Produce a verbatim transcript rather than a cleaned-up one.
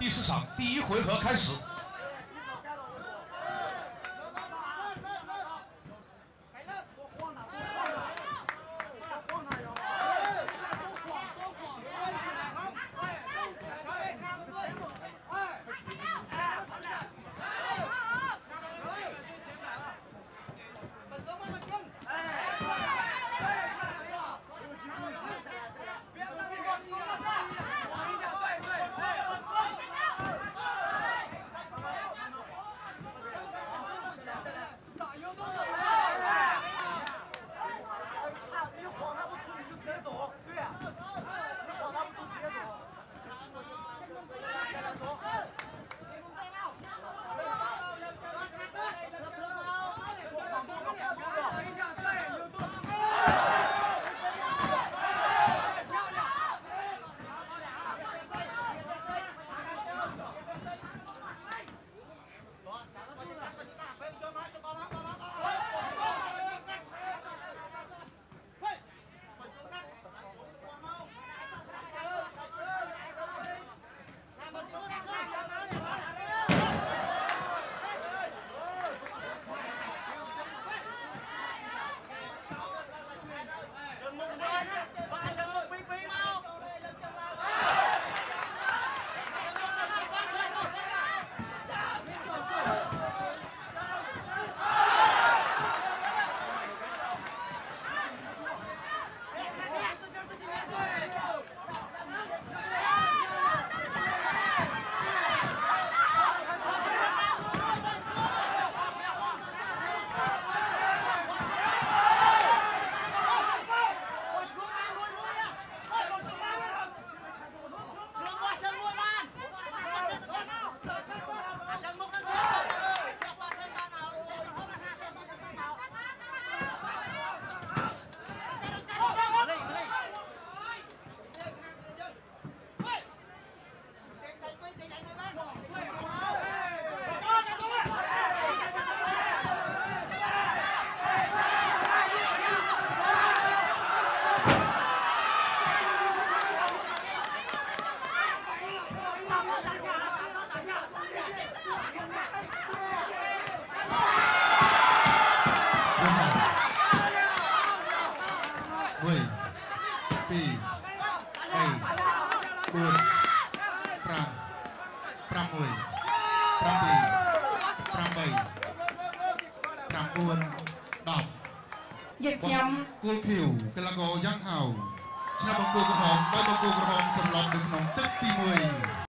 第四场第一回合开始。 Dịch nhầm cô thiểu cái là có giang hào. Xin bóng cua của họ, đôi bóng cua của họ sầm lọt được nóng tức tì mười.